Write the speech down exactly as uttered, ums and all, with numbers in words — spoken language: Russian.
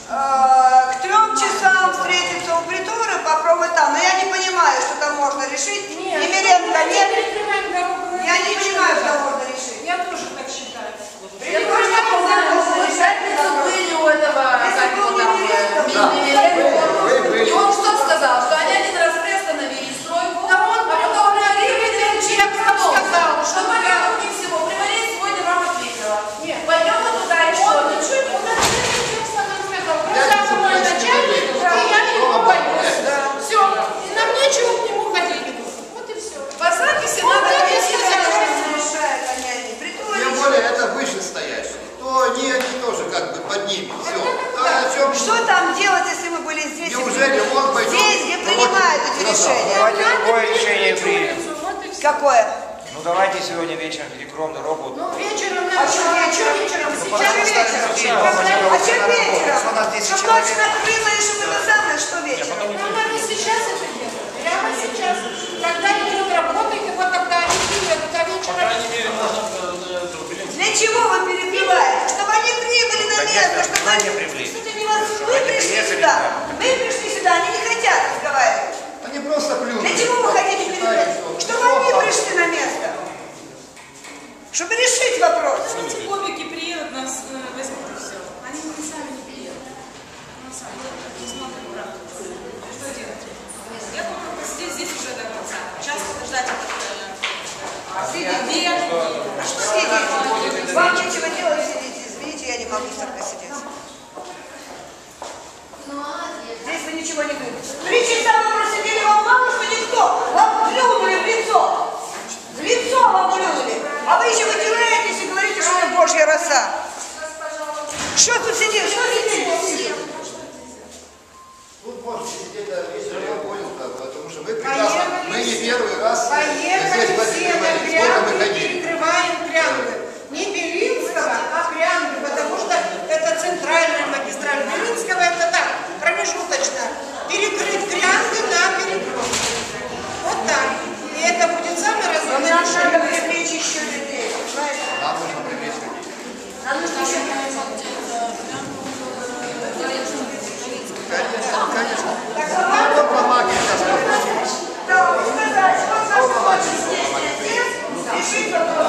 к трем часам встретиться у Приторы, попробовать там. Но я не понимаю, что там можно решить. Нет, Емельяненко, нет. Я не вечером, понимаю, да. что можно решить. Я тоже так считаю. Я тоже так понимаю, что В пятницу были у этого, как его там, и он что сказал? Что они один раз приостановили стройку, Да он а потом говорит, чем сказал, что пойдем не всего. Привали сегодня вам ответила. Нет. Пойдем мы туда и что? Он ничего не сказал. Просто мой начальник, и я к нему боюсь. Все, нам нечего к нему ходить. Вот и все. По записи Вот надо так и вести решает, а не Притура. Тем более это вышестоящие. То они, они тоже как бы под ними. Все. А о чем... Что там делать, если мы были здесь? Неужели он пойдет? Здесь, где принимают эти решения? Давайте другое решение примем. Вот и все. Какое? Ну давайте сегодня вечером перекроем дорогу. Ну, вечером А надо. что вечером? вечером? Сейчас потому что вечером. людей А много, много чем на работу. вечером? Что у нас десять Чтоб ночь человек? накрыла и чтобы это самое, что вечером? Нам надо сейчас это делать. Прямо сейчас. Когда идет работа, и вот тогда они приедут, а По вечером... крайней мере, можно э, эту Белинскую. Для чего вы перекрываете? Чтобы они прибыли на место, Конечно, чтобы они они... прибыли. Что-то невозможно. Вы Они пришли приехали сюда. сюда. Вы пришли сюда, они не хотят разговаривать. Они просто плюнут. Для чего вы хотите перекрыть? Чтобы они пришли на место. Чтобы решить вопрос. Эти кубики приедут, нас э, возьмут и все. Они сами не приедут. Ну, сами не смотрят правду. Что делать? Я думаю, посидеть здесь уже до конца. Час подождать этот Сидите. А что сидите? Вам нечего делать, сидите. Извините, я не могу столько сидеть. Здесь вы ничего не видите. Три часа вы просидели, вам мало, что никто. Вам плюнули в лицо. В лицо вам плюнули. А вы еще вытираетесь и говорите, что это Божья роса. Что тут сидит? Что сидит? Тут можете сидеть до вечера, я понял, как, потому что мы прекрасно, Поехали мы не все. первый раз Поехали здесь в все этой на говорили, сколько мы Прянды, ходили. перекрываем Прянды. Не Белинского, а Прянды, потому что это центральная магистраль. Белинского это так, промежуточно. Перекрыть Прянды на перекрестке. Вот так. И это будет самое разумное Нам надо решение. привлечь еще людей. Понимаете? Нам нужно привлечь людей. Нам нужно еще Конечно, конечно. Так что вам Вот бумаги сейчас. да, сказать, вот наша точка здесь, здесь, решить вопрос.